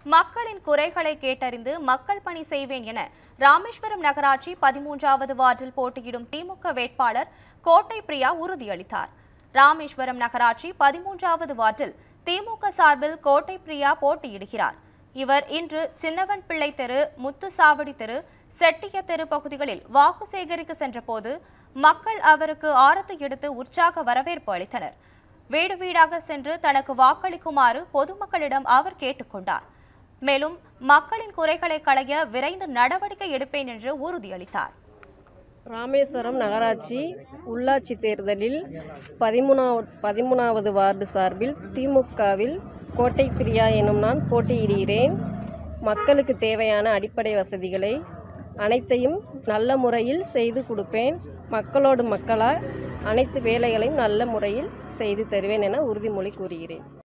மக்களின் குறைகளை கேட்டறிந்து மக்கள் பணி செய்வேன் என ராமேஸ்வரம் நகராட்சி 13வது வார்டில் போட்டியிடும் திமுக வேட்பாளர் கோட்டை பிரியா உறுதியளித்தார். ராமேஸ்வரம் நகராட்சி 13வது வார்டில் திமுக சார்பில் கோட்டை பிரியா போட்டியிடுகிறார். இவர் இன்று சின்னவன் பிள்ளை தெரு, முத்துசாவடி தெரு, செட்டிய தெரு பகுதிகளில் வாக்கு சேகரிக்க சென்றபோது மக்கள் அவருக்கு ஆரத்தி எடுத்து உற்சாக வரவேற்பு அளித்தனர். வீடு வீடாக சென்று தனக்கு வாக்களிக்குமாறு பொதுமக்களிடம் அவர் கேட்டுக்கொண்டார். மேலும் மக்களின் குறைகளை களைய விரைந்து நடவடிக்கை எடுப்பேன் என்று உறுதியளித்தார். ராமேஸ்வரம் நகராட்சி உள்ளாட்சி தேர்தலில் 13வது வார்டு சார்பில் திமுகவில் கோட்டை பிரியா எனும் நான் போட்டியிடுகிறேன். மக்களுக்கு தேவையான அடிப்படை வசதிகளை அனைத்தையும் நல்ல முறையில் செய்து கொடுப்பேன். மக்களோடு மக்களாக அனைத்து வேலைகளையும் நல்ல முறையில் செய்து தருவேன் என உறுதிமொழி கூறுகிறேன்.